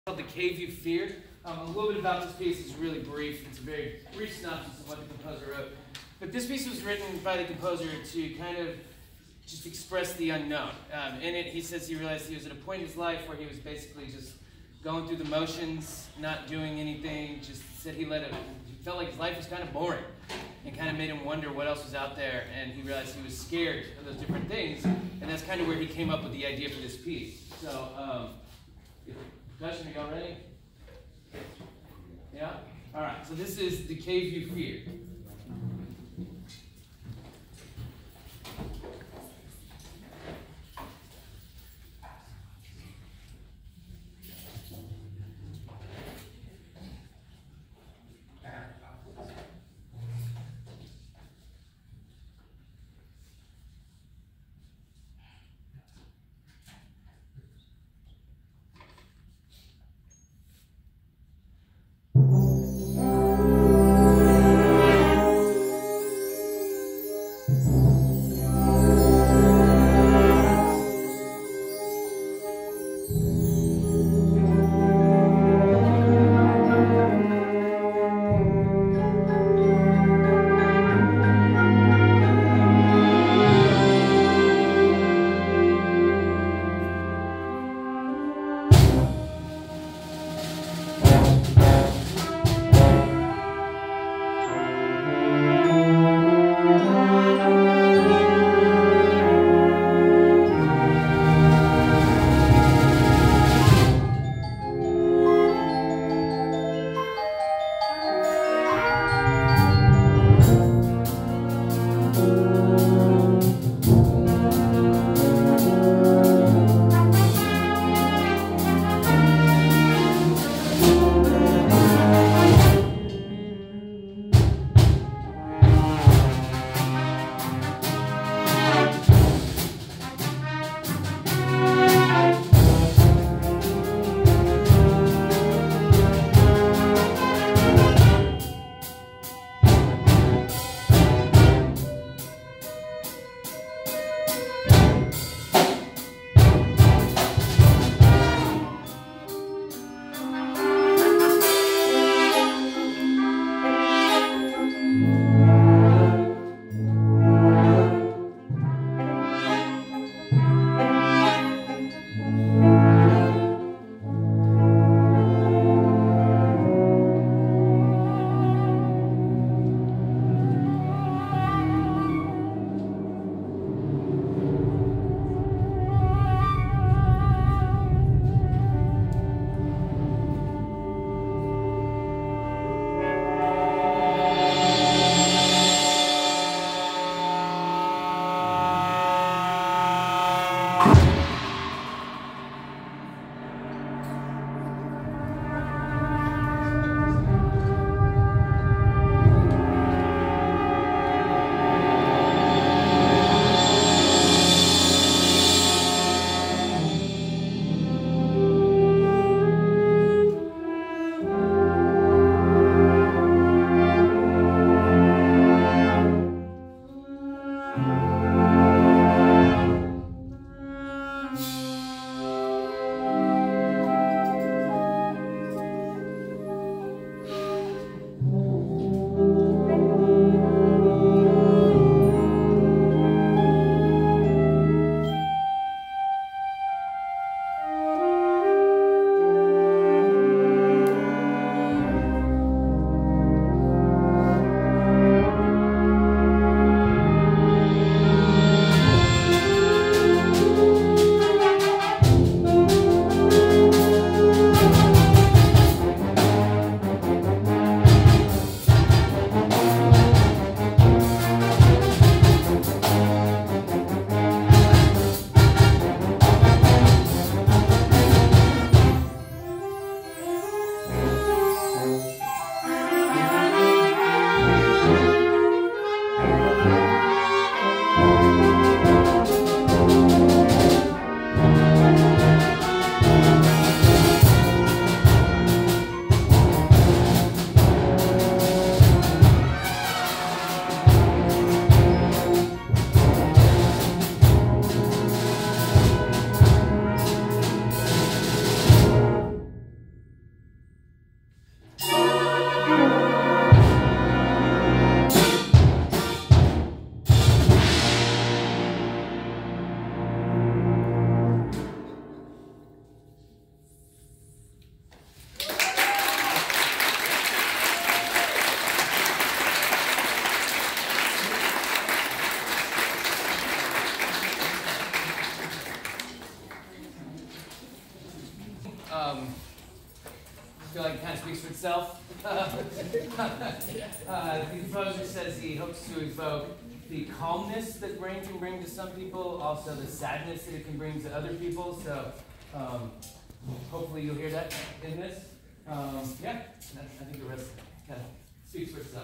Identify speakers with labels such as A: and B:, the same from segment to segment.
A: Called The Cave You Feared. A little bit about this piece is really brief. It's a very brief synopsis of what the composer wrote. But this piece was written by the composer to kind of just express the unknown. In it, he says he realized he was at a point in his life where he was basically just going through the motions, not doing anything, just said he felt like his life was kind of boring and kind of made him wonder what else was out there, and he realized he was scared of those different things, and that's kind of where he came up with the idea for this piece. So, percussion, are y'all ready? Yeah? All right, so this is The Cave You Feared. feel like it kind of speaks for itself. The composer says he hopes to evoke the calmness that rain can bring to some people, also the sadness that it can bring to other people. So hopefully you'll hear that in this. Yeah, I think the rest kind of speaks for itself.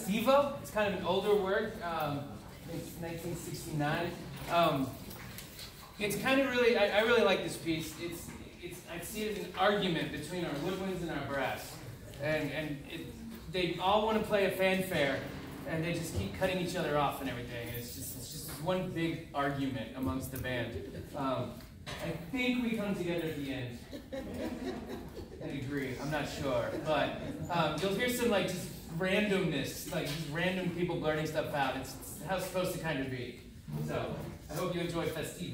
A: Festivo. It's kind of an older work. I think it's 1969. It's kind of really, I really like this piece. I see it as an argument between our woodwinds and our brass. They all want to play a fanfare, and they just keep cutting each other off and everything. And it's just one big argument amongst the band. I think we come together at the end and agree. I'm not sure, but you'll hear some like just randomness, like just random people blurting stuff out. It's how it's supposed to kind of be. So I hope you enjoy Festivo.